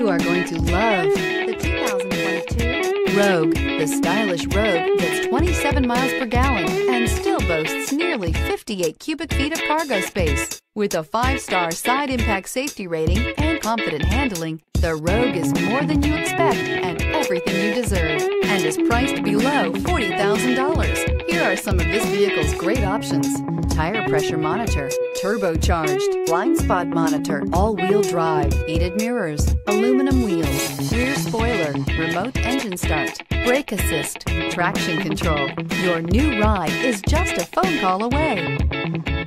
You are going to love the 2022 Rogue. The stylish Rogue gets 27 miles per gallon and still boasts nearly 58 cubic feet of cargo space. With a 5-star side impact safety rating and confident handling, the Rogue is more than you expect and everything you deserve, and is priced below $40,000. Here are some of this vehicle's great options: tire pressure monitor, turbocharged, blind spot monitor, all-wheel drive, heated mirrors, aluminum wheels, rear spoiler, remote engine start, brake assist, traction control. Your new ride is just a phone call away.